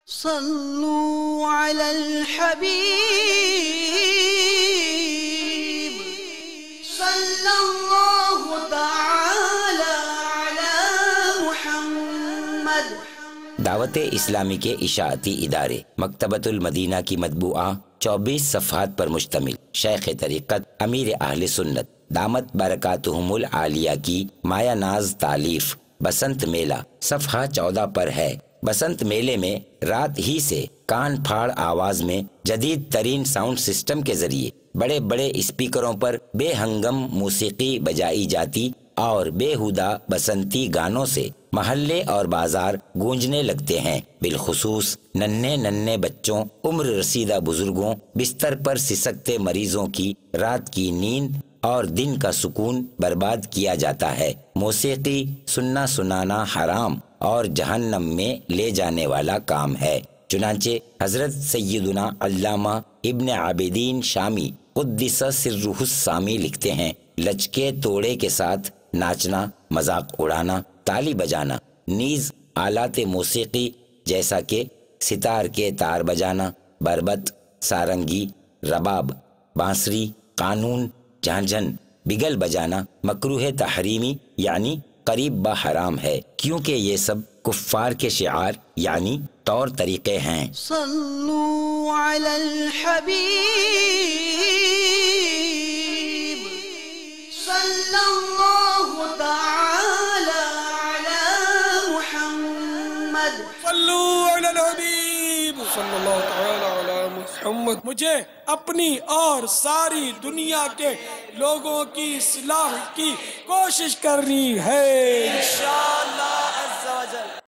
صلوا علی الحبیب صلی اللہ تعالی علی محمد۔ دعوت اسلامی کے اشاعتی ادارے مکتبۃ المدینہ کی مطبوعہ 24 صفحات پر مشتمل شیخ طریقت امیر اہل سنت دامت برکاتہم العالیہ کی مایہ ناز تالیف بسنت میلہ صفحہ 14 پر ہے۔ بسنت میلے میں رات ہی سے کان پھاڑ آواز میں جدید ترین ساؤنڈ سسٹم کے ذریعے بڑے بڑے اسپیکروں پر بے ہنگم موسیقی بجائی جاتی اور بے ہودہ بسنتی گانوں سے محلے اور بازار گونجنے لگتے ہیں۔ بالخصوص ننھے ننھے بچوں، عمر رسیدہ بزرگوں، بستر پر سسکتے مریضوں کی رات کی نیند اور دن کا سکون برباد کیا جاتا ہے۔ موسیقی سننا سنانا حرام اور جہنم میں لے جانے والا کام ہے۔ چنانچہ حضرت سیدنا علامہ ابن عابدین شامی قدس سرہ السامی لکھتے ہیں، لچکے توڑے کے ساتھ ناچنا، مذاق اڑانا، تالی بجانا، نیز آلات موسیقی جیسا کہ ستار کے تار بجانا، بربط، سارنگی، رباب، بانسری، قانون، جھنجھن، بگل بجانا مکروہ تحریمی یعنی قریب بحرام ہے، کیونکہ یہ سب کفار کے شعار یعنی طور طریقے ہیں۔ صلوا علی الحبیب صلی اللہ تعالی علی محمد۔ صلوا علی الحبیب صلی اللہ تعالی علی محمد۔ مجھے اپنی اور ساری دنیا کے لوگوں کی اصلاح کی کوشش کرنی ہے انشاءاللہ۔